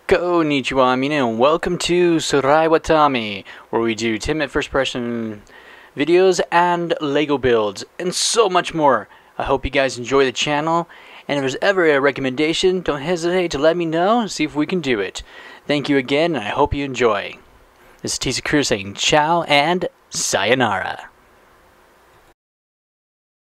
Konnichiwa, mina, and welcome to Tsurai Wataame, where we do 10-minute first-person videos and Lego builds, and so much more. I hope you guys enjoy the channel, and if there's ever a recommendation, don't hesitate to let me know and see if we can do it. Thank you again, and I hope you enjoy. This is Tisa saying ciao and sayonara.